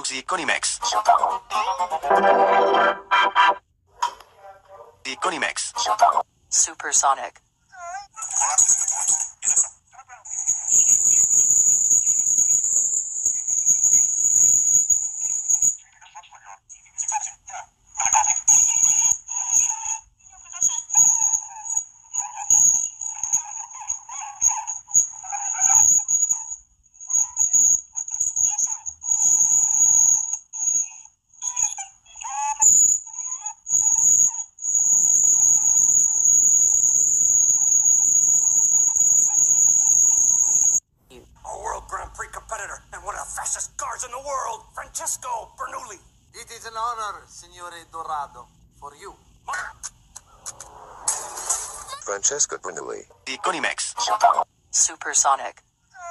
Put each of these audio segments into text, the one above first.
Zicconi Max. Zicconi Max. Supersonic. A World Grand Prix competitor and one of the fastest cars in the world, Francesco Bernoulli. It is an honor, Signore Dorado, for you. Francesco Bernoulli. Zicconi Max. Supersonic.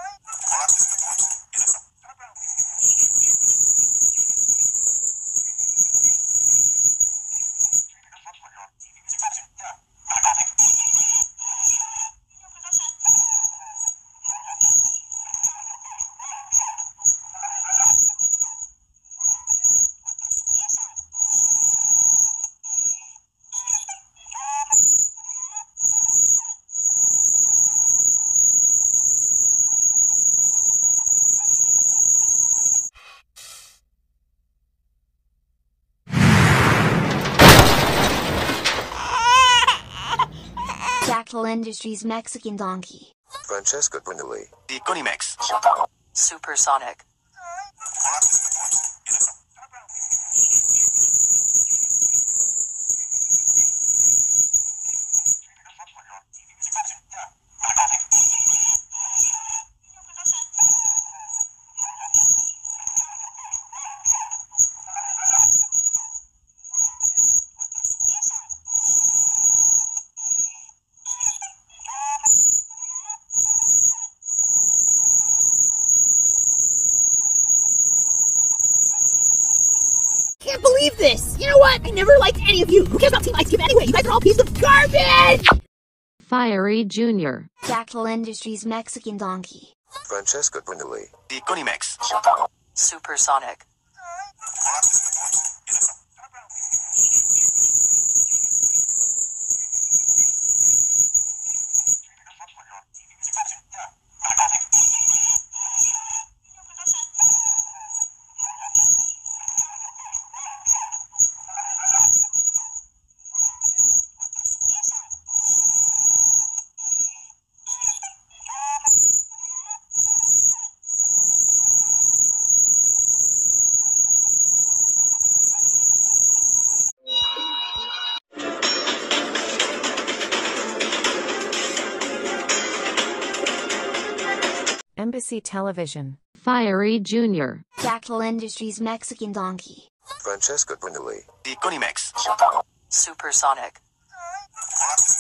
Dactyl Industries Mexican Donkey. Francesco Bernoulli. Zicconi Max. Supersonic. Can't believe this! You know what? I never liked any of you! Who cares about Team Ice Cube anyway? You guys are all pieces of garbage! Fiery Jr. Dactyl Industries Mexican Donkey. Francesco Bernoulli. Zicconi Max. Supersonic. Embassy Television. Fiery Jr. Dactyl Industries Mexican Donkey. Francesco Bernoulli. Zicconi Max. Supersonic.